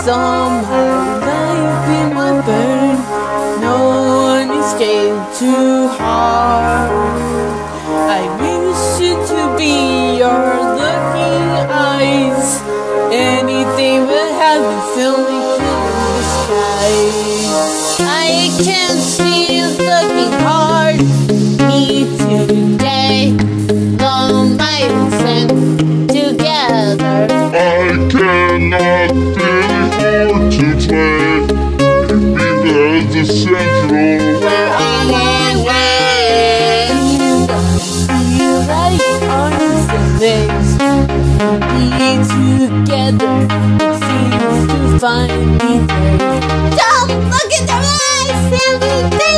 Somehow life in my burn. No one escaped too hard. I wish it to be your looking eyes. Anything but have you feel me through the skies. I can't see you looking hard. Me today, long miles and together. I cannot really afford to play. Because the central We're on our way. You like arms and legs. Be together seems to find me there. Don't look at their eyes, Sandy.